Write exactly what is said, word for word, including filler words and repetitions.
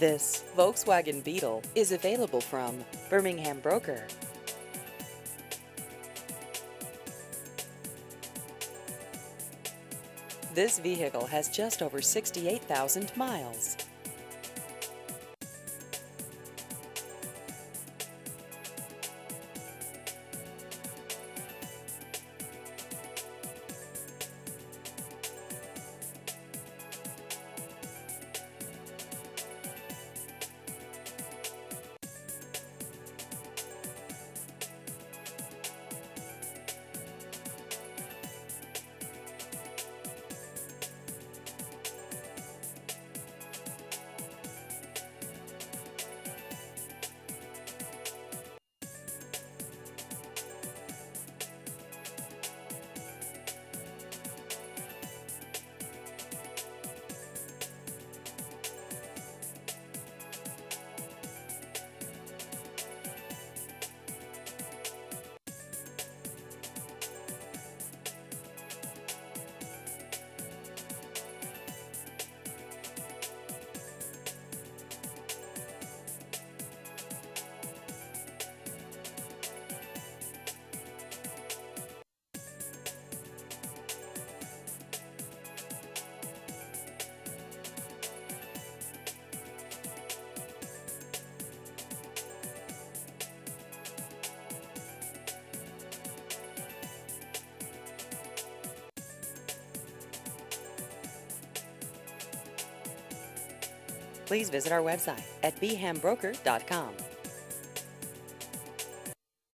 This Volkswagen Beetle is available from Birmingham Broker. This vehicle has just over sixty-eight thousand miles. Please visit our website at b ham broker dot com.